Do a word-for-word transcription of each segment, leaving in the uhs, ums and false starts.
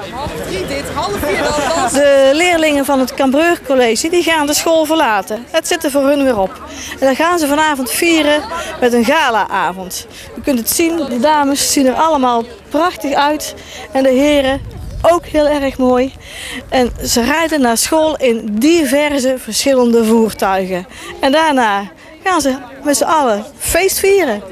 De leerlingen van het Cambreur College die gaan de school verlaten. Het zit er voor hun weer op. En dan gaan ze vanavond vieren met een galaavond. U kunt het zien, de dames zien er allemaal prachtig uit. En de heren ook heel erg mooi. En ze rijden naar school in diverse verschillende voertuigen. En daarna gaan ze met z'n allen feest vieren.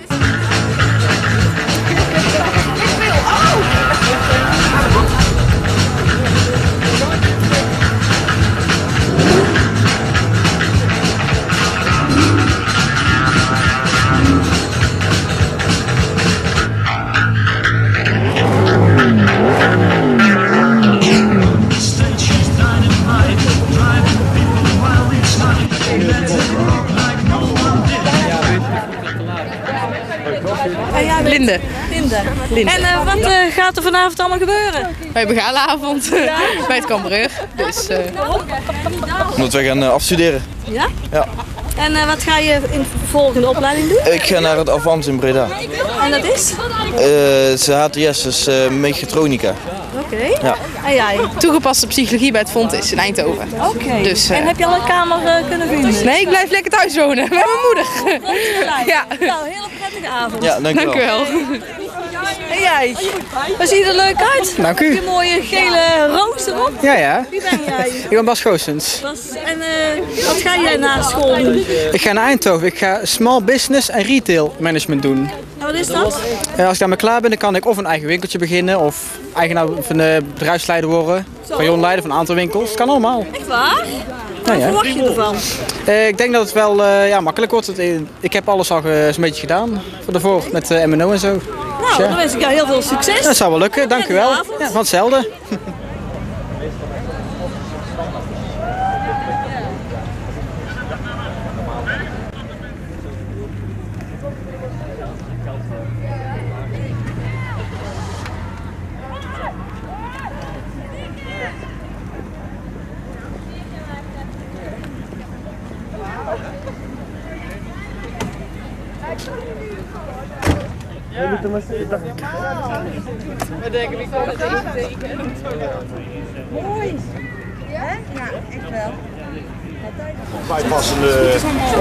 Linde. Linde. Linde. En uh, wat uh, gaat er vanavond allemaal gebeuren? We hebben galaavond ja. bij het Cambreur. Dus, uh... Omdat we gaan uh, afstuderen. Ja? Ja. En uh, wat ga je in de volgende opleiding doen? Ik ga naar het Avans in Breda. En dat is? Uh, het H T S, dus uh, mechatronica. Oké. Okay. Ja. En jij? Toegepaste psychologie bij het Fontis in Eindhoven. Oké. Okay. Dus, uh... En heb je al een kamer uh, kunnen vinden? Nee, ik blijf lekker thuis wonen met mijn moeder. Oh, ja. Nou, een hele prettige avond. Ja, dank u wel. Dank u wel. En jij? Wat ziet er leuk uit? Dank u. Heb je een mooie gele roos erop? Ja, ja. Wie ben jij? Ik ben Bas Goossens. Bas, en uh, wat ga jij na school doen? Ik ga naar Eindhoven. Ik ga small business en retail management doen. En wat is dat? Ja, als ik daarmee klaar ben, dan kan ik of een eigen winkeltje beginnen of eigenaar van de bedrijfsleider worden. Pavillonleider van een aantal winkels. Het kan allemaal. Echt waar? Ja, wat ja. verwacht je ervan? Uh, ik denk dat het wel uh, ja, makkelijk wordt. Ik heb alles al uh, een beetje gedaan voor daarvoor met uh, M en O en zo. Nou, dus, ja. dan wens ik jou heel veel succes. Dat zou wel lukken, dank u wel. Ja, van hetzelfde. We denken, wie kan het even tekenen? Mooi. Ja? Ja, echt wel. Bijpassende.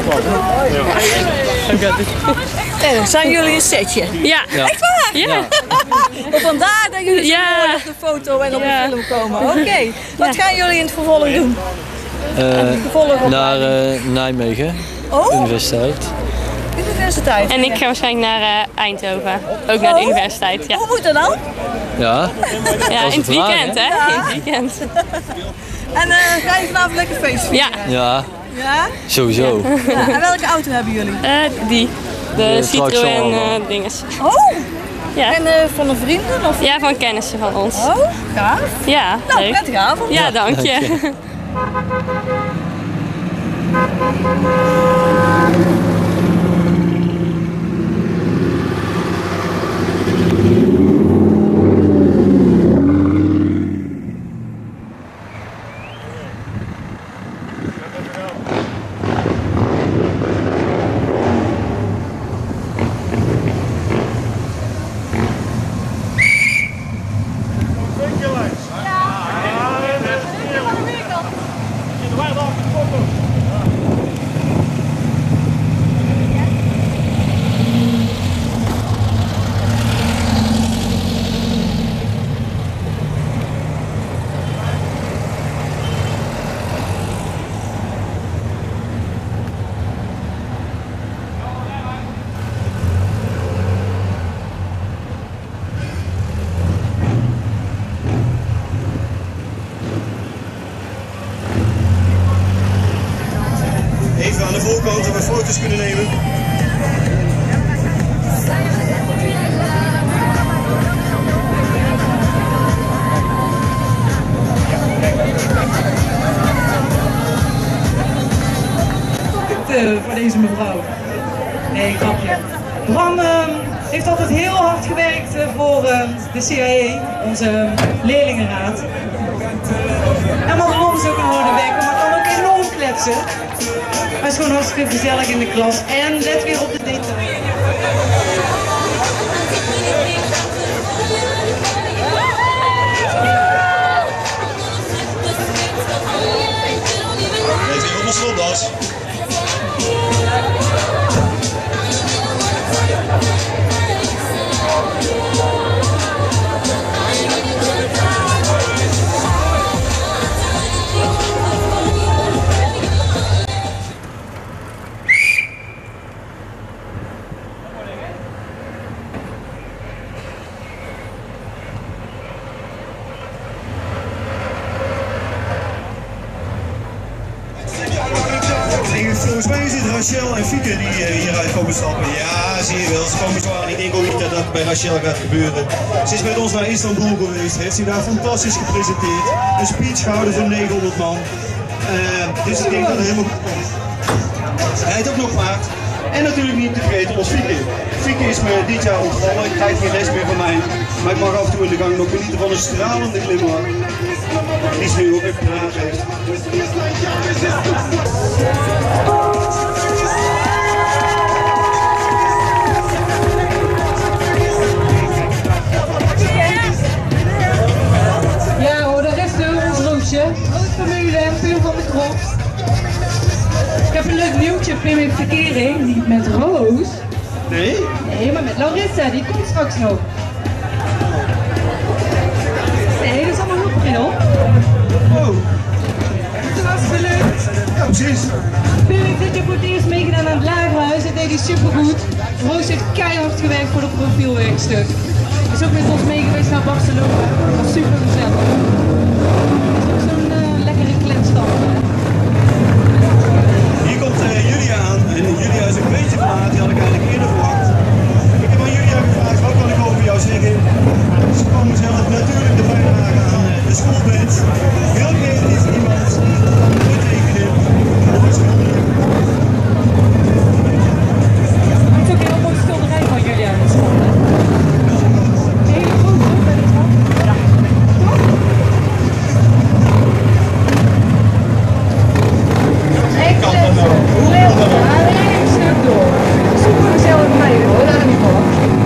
En zijn jullie een setje? Ja. Ja. Echt waar? Ja. Of vandaar dat jullie zo ja. mooi op de foto en op ja. de film komen. Oké. Okay. Wat gaan jullie in het vervolg doen? Uh, naar uh, Nijmegen, oh? universiteit. Universiteit? En ik ga waarschijnlijk naar uh, Eindhoven, ook naar de universiteit. Ja. Hoe moet dat dan? Ja, ja in het weekend hè? Ja. In het weekend. En uh, ga je vanavond lekker feest vieren? Ja. Ja, ja? sowieso. Ja. En welke auto hebben jullie? Uh, die, de, de Citroën uh, dinges. Oh! Ja. En uh, van een vrienden? Of? Ja, van kennissen van ons. Oh, gaaf. Ja, nou, leuk. prettige avond. Ja, dank je. Dank je. Even aan de voorkant dat we foto's kunnen nemen. Uh, voor deze mevrouw. Nee, grapje. Bram uh, heeft altijd heel hard gewerkt uh, voor uh, de C I A, onze uh, leerlingenraad. En Madelon is ook een harde werker, maar kan ook enorm kletsen. Hij is gewoon hartstikke gezellig in de klas en let weer op de detail. Ja. volgens mij is het Rachel en Fieke die uh, hieruit komen stappen. Ja, zie je wel, ze komen zo aan. Ik denk ook niet dat dat bij Rachel gaat gebeuren. Ze is met ons naar Istanbul geweest, heeft zich daar fantastisch gepresenteerd. Een speech gehouden voor negenhonderd man. Uh, dus ik denk dat het helemaal goed komt. Rijdt ook nog paard. En natuurlijk niet te vergeten ons Fieke. Fieke is me dit jaar ontvallen, ik krijg geen les meer van mij. Maar ik mag af en toe in de gang nog genieten van een stralende glimlach. Die ze nu ook even gedragen heeft. Ja hoor, daar is de ons Roosje. Roos Vermeulen en Pim van de Krocht. Ik heb een leuk nieuwtje, Pim heeft verkering. Niet met Roos. Nee? Nee, maar met Larissa, die komt straks nog. Nee, dat is allemaal heel pril. Oh. Dat was gelukt. Ja, precies. Pim heeft dit jaar voor het eerst meegedaan aan het Lagerhuis. Dat deed hij supergoed. Roos heeft keihard gewerkt voor het profielwerkstuk. Is ook met ons mee geweest naar Barcelona. Dat was super gezellig. Zo'n uh, lekkere kletstap. Hier komt uh, Julia aan. En Julia is een beetje verlaat, die had ik eigenlijk eerder verwacht. Ik heb aan Julia gevraagd, wat kan ik over jou zeggen? Ze kwam zelf natuurlijk de bijdrage aan uh, de schoolband. Heel creatief iemand. Mooi tekenen. Mooi schilderen. Het is ook een heel mooi schilderij van Julia aan de school. Hele grote hoek bij de trap. Ja. Echt lekker. Lekker. Een stuk door. Super gezellig meiden hoor, daar niet van.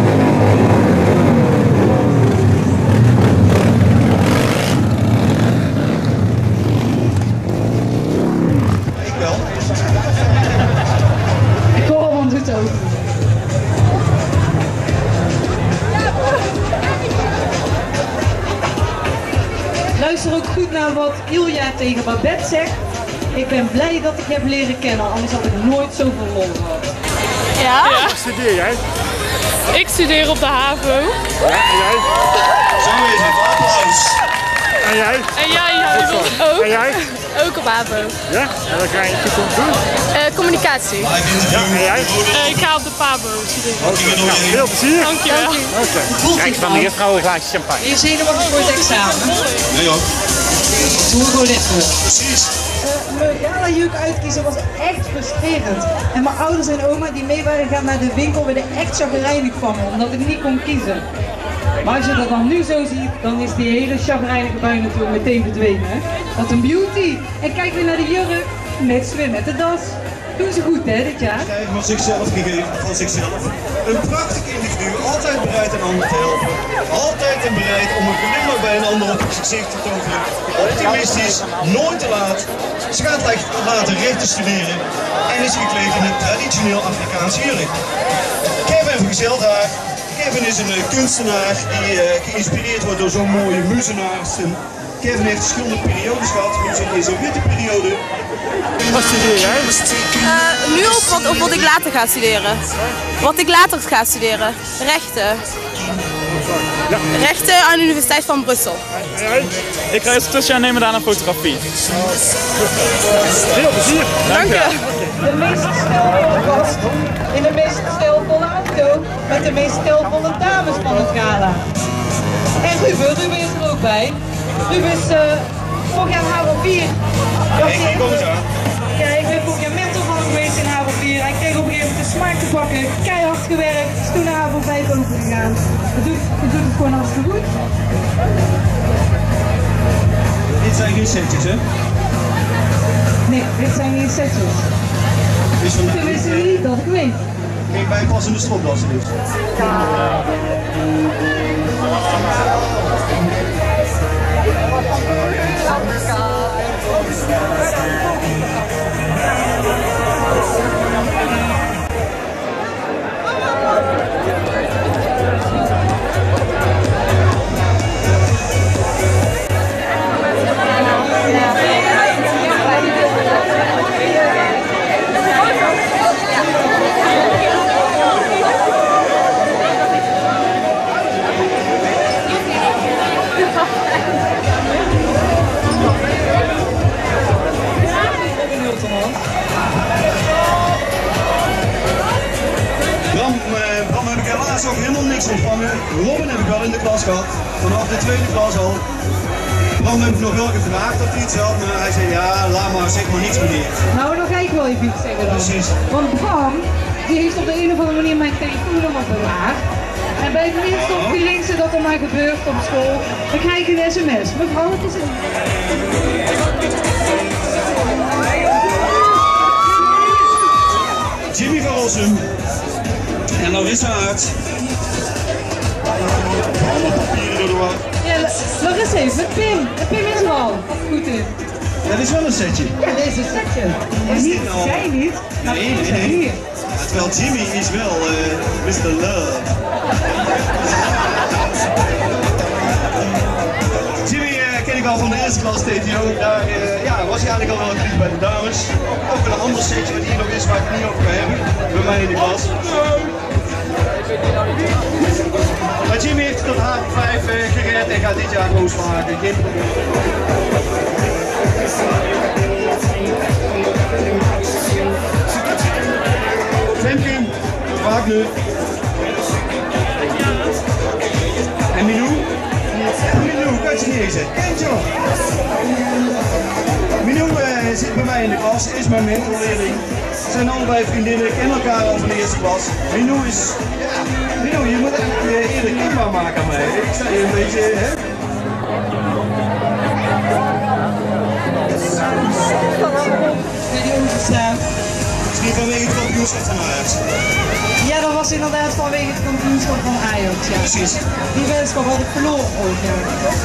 Ik wel. Ik hoor hem doet het ook. Luister ook goed naar wat Ilja tegen Babette zegt. Ik ben blij dat ik je heb leren kennen, anders had ik nooit zoveel lol gehad. Ja? Wat studeer jij? Ik studeer op de HAVO. Ja, en jij? Zo is het, applaus. En jij? En jij, Haribo? En Ook? jij? Ook op HAVO. Ja? En wat ga je in de toekomst doen? Uh, communicatie. Ja, en jij? Uh, ik ga op de PABO studeren. Okay. Nou, veel plezier. Dankjewel. Oké. Okay. Krijg van de juffrouw een glaasje champagne. Ben je zenuwachtig voor het examen? Nee hoor. Doe we gewoon dit voor. Precies. Uh, mijn gala-juk uitkiezen was echt frustrerend. En mijn ouders en oma die mee waren gaan naar de winkel werden echt chagrijnig van me, omdat ik niet kon kiezen. Maar als je dat dan nu zo ziet, dan is die hele chagrijnige bui natuurlijk meteen verdwenen. Wat een beauty! En kijk weer naar de jurk, net zwem met de das. Doen ze goed hè, dit jaar? Hij heeft van zichzelf gegeven, van zichzelf. Een prachtig individu, altijd bereid een ander te helpen. Altijd en bereid om een glimlach bij een ander op het gezicht te toveren. Optimistisch, nooit te laat. Ze gaat later rechten studeren en is gekleed in een traditioneel Afrikaans jurk. Kevin vergezelt haar. Kevin is een uh, kunstenaar die uh, geïnspireerd wordt door zo'n mooie muzenaarsten. Kevin heeft verschillende periodes gehad, nu zit deze witte periode. Wat studeer jij? Uh, nu op wat, op wat ik later ga studeren. Wat ik later ga studeren. Rechten. Ja. Rechten aan de Universiteit van Brussel. En jij? Ik ga eerst tussenjaar nemen daarna fotografie. Veel plezier. Dank je. De meest stelvolle gast in de meest stelvolle auto met de meest stelvolle dames van het gala. En Ruben, Ruben is er ook bij. Ruben is uh, vorig jaar H A V O vier. Kijk, hier komt ze aan. Ja, ik ben vorig jaar mentor van geweest in H A V O vier. Hij kreeg op een gegeven moment de smaak te pakken, keihard gewerkt, is toen naar H A V O vijf open gegaan. Het doet, het doet het gewoon hartstikke goed. Dit zijn geen setjes, hè? Nee, dit zijn geen setjes. Dus vandaag Tenminste niet dat ik weet. geen bijpassende stropdassen dus. is ook helemaal niks ontvangen. Robin heb ik wel in de klas gehad, vanaf de tweede klas al. Bram heb ik nog wel gevraagd of hij iets had, maar hij zei ja, laat maar, zeg maar niets meneer. Nou, dan ga ik wel even iets zeggen dan. Precies. Want Bram, die heeft op de een of andere manier mijn telefoonnummer bewaard. En bij het minste of geringste dat er maar gebeurt op school, dan krijg ik een sms. Mevrouw, het is een... Jimmy van Rossum en Larissa Aert. Allemaal papieren door de war. Ja, Larissa heeft het pin. Het pin is er al goed in. Dat is wel een setje. Ja, dit is een setje. Is Niet, dit nou? zij niet. Maar Nee, nee, nee. hier. Ja, terwijl Jimmy is wel uh, mister Love. Jimmy uh, ken ik al van de eerste klas T T O. Daar uh, ja, was hij eigenlijk al wel actief bij de dames. Ook een ander setje wat hier nog is waar ik het niet over ga hebben. Bij mij in de klas. Maar Jimmy heeft tot H vijf uh, gered en gaat dit jaar roos maken. Geen probleem. Femke, Wagner. En Minou? Minou, kan je niet eens zetten. Kent je nog? Minou uh, zit bij mij in de klas, is mijn mentorleerling. Ze zijn allebei vriendinnen, kennen elkaar al van de eerste klas. Minou is... Ja, Minou, je moet eigenlijk uh, eerder kenbaar maken aan mij. Ik sta hier een beetje... Hè? Misschien vanwege het kampioenschap van Ajax. Ja, dat was inderdaad vanwege het kampioenschap van Ajax. Ja. Precies. Die wedstrijd had ik verloren ooit. Ja.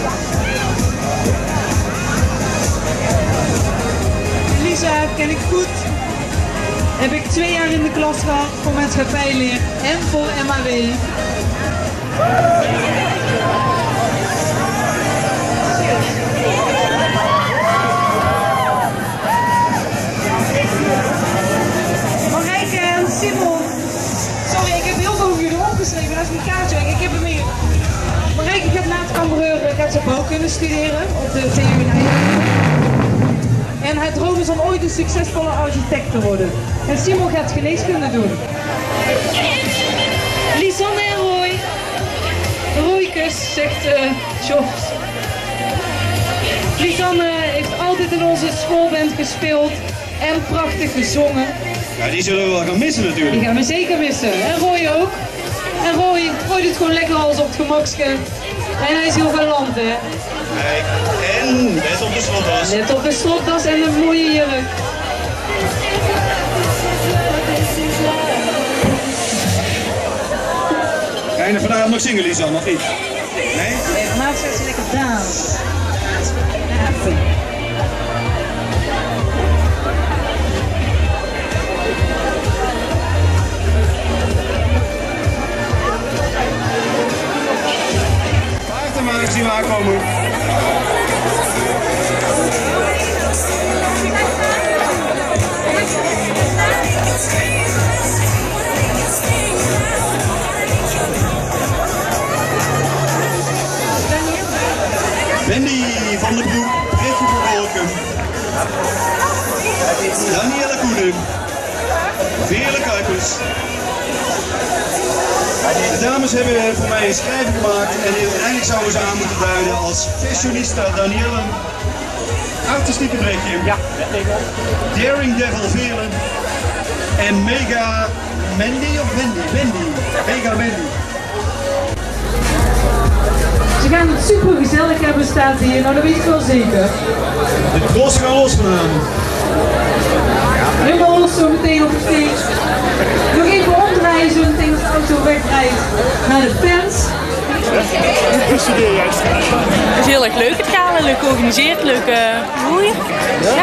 Lisa ken ik goed. Heb ik twee jaar in de klas gehad voor maatschappijleer en voor M A W. Marijke en Simon. Sorry, ik heb heel veel voor jullie opgeschreven. Dat is mijn kaartje. Ik heb hem hier. Marijke gaat na het Cambreur gaat ze bouwkunde studeren op de T U in Eindhoven. En haar droom is om ooit een succesvolle architect te worden. En Simon gaat geneeskunde doen. Lisanne en Roy. Roykus, zegt uh, Jos. Lisanne heeft altijd in onze schoolband gespeeld en prachtig gezongen. Ja, die zullen we wel gaan missen natuurlijk. Die gaan we zeker missen. En Roy ook. En Roy, Roy doet gewoon lekker alles op het gemakske. En hij is heel galant, hè. Kijk, en net op de slottas. Net op de slottas en een mooie jurk. Ga je er vanavond nog zingen, Lisa, nog niet? Nee? Nee, vanavond gaat ze lekker dansen. Paarden maar, ik zie hem aankomen. Wendy van der Broek, Brittje van Wolken, Danielle Koenen, Veerle Kuipers. De dames hebben voor mij een schrijven gemaakt en eigenlijk zouden ze aan moeten duiden als fashionista Danielle, artistieke Brechtje, ja. Daring Devil Veerle en Mega Mandy of Wendy? Wendy, Mega Mandy. Ze gaan het super gezellig hebben, staat hier. Nou, dat weet ik wel zeker. De cross gaan los vanavond. Helemaal los zo meteen op de stage. Nog even omdraaien zo meteen als de auto wegrijdt naar de fans. Het is heel erg leuk, het gala, leuk georganiseerd, leuk uh, roeien. Ja.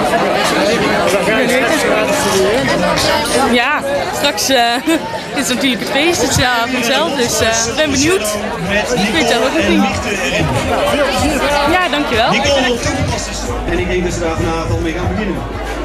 Ja, straks uh, is het natuurlijk het feest, het is de avond zelf, dus ik uh, ben benieuwd. Ik weet het ook nog niet. Ja, dankjewel. Die komen op toepassers. En ik denk dat ze daar vanavond al mee gaan beginnen.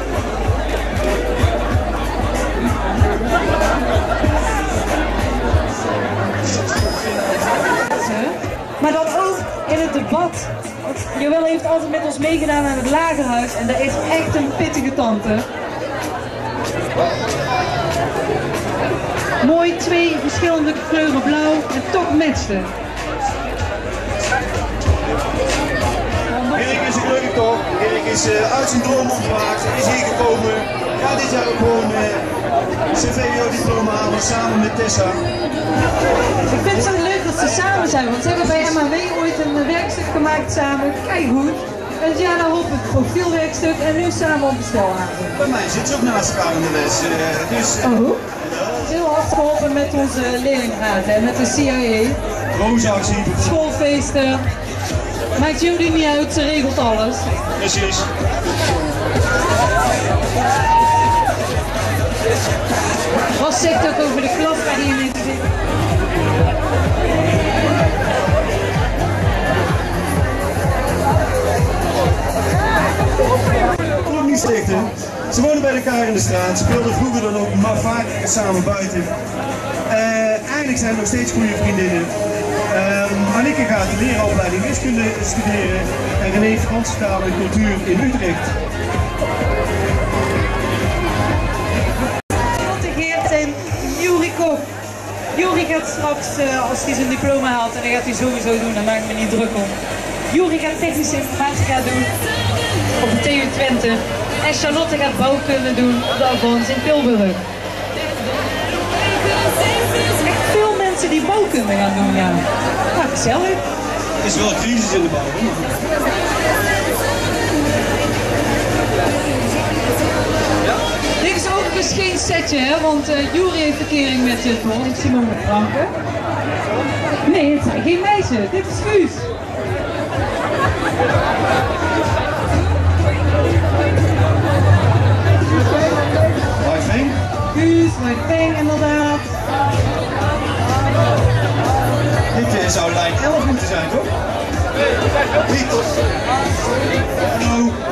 Maar dan ook in het debat. Joël heeft altijd met ons meegedaan aan het Lagerhuis en dat is echt een pittige tante. mooi twee verschillende kleuren blauw en toch matchte. Erik is een leuk toch? Erik is uh, uit zijn droom ontwaakt, is hier gekomen. Ja, dit jaar ook gewoon uh, zijn V W O-diploma halen samen met Tessa. Ik vind het zo leuk dat ze samen zijn, want ze hebben bij M A W ooit een werkstuk gemaakt samen. Kijk goed. En ja, dan hoop ik profielwerkstuk en nu samen op bestelhaven. Bij mij zit ze ook naast elkaar in de les. Uh, dus, uh, oh, hoe? Het is heel hard geholpen met onze leerlingraad en met de C I A. Roosactie. Schoolfeesten. Maakt jullie niet uit, ze regelt alles. Precies. Wat zegt ook over de klas waar die in zit? Klok niet stichten. Ze wonen bij elkaar in de straat. Ze speelden vroeger dan ook maar vaak samen buiten. Uh, eigenlijk zijn we nog steeds goede vriendinnen. Uh, Anneke gaat de leraaropleiding wiskunde studeren en René Franse taal en cultuur in Utrecht. Geert en Juri Kok. Juri gaat straks, uh, als hij zijn diploma haalt, en dat gaat hij sowieso doen, daar maak ik me niet druk om. Juri gaat technische informatie gaan doen op de T U Twente. En Charlotte gaat bouwkunde doen op de Avans in Tilburg. Echt veel mensen die bouwkunde gaan doen, ja. Nou, gezellig. Er is wel een crisis in de bouw. Dit is overigens geen setje, hè, want uh, Juri heeft verkering met uh, Paul en Simone Franke. Nee, het zijn geen meisjes, dit is Guus. White Fang? Guus, White Fang inderdaad. Dit uh, zou lijn elf moeten zijn, toch? Niet. Hallo.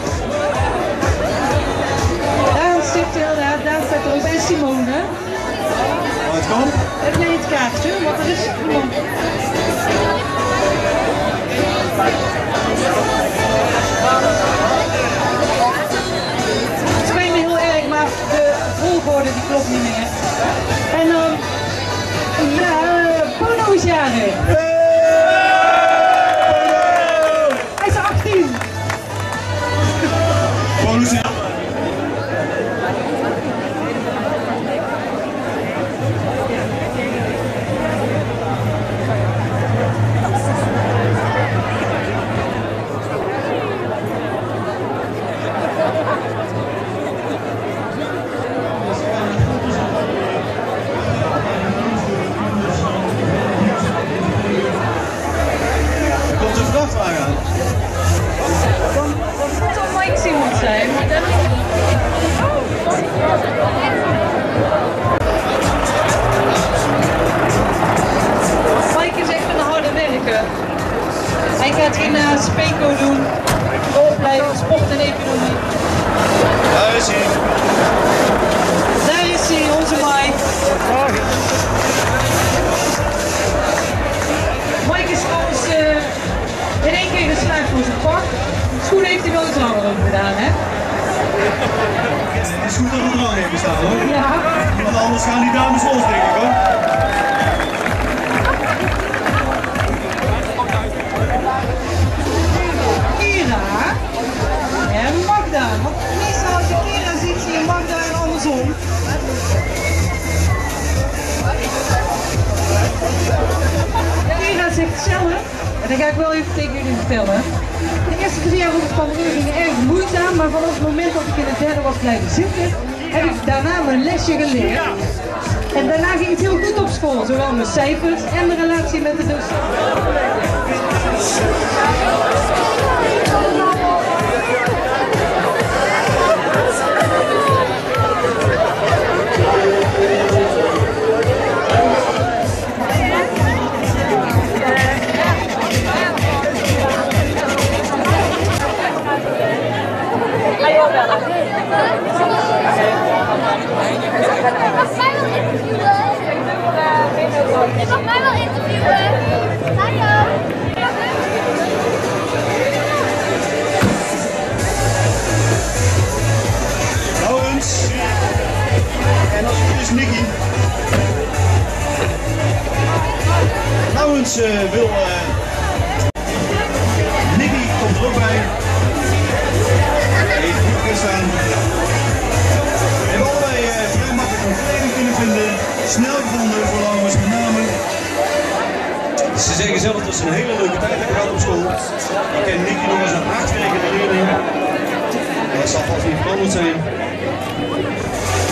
Daar zit inderdaad, daar staat er ook bij Simone. Wat kan? Heb jij het kaartje? Want er is iemand. Het spijt me heel erg, maar de volgorde die klopt niet meer. En dan, um, ja, uh, Bono is jarig. Hij is achttien. Bono is jarig. Mike is echt een harde werker. Hij gaat hierna Speco doen, de opleiding sport en economie. Daar is hij. Daar is hij, onze Mike. Mike is trouwens uh, in één keer geslaagd voor zijn pak. Schoenen heeft hij wel iets langer over gedaan, hè? Het is goed dat we er al hebben staan, hoor. Ja. Want anders gaan die dames los, denk ik, hoor. Kira en Magda. Want meestal als je Kira ziet, zie je Magda en andersom. Kira zegt zelf, en dat ga ik wel even tegen jullie vertellen. De eerste drie jaar op het Cambreur gingen erg moeizaam, maar vanaf het moment dat ik in het derde was blijven zitten, heb ik daarna mijn lesje geleerd. En daarna ging het heel goed op school, zowel mijn cijfers en de relatie met de docent. Je mag mij wel interviewen. Hallo. Frans uh, wil... Uh, Nicky komt er ook bij. Even goed gaan staan. We hebben allebei uh, vrij makkelijk een verdediging kunnen vinden. Snel gevonden voor Laurens met name. Ze zeggen zelf dat ze een hele leuke tijd hebben gehad op school. Ik ken Nicky nog eens een hardwerkende leerling. Dat zal vast niet veranderd zijn.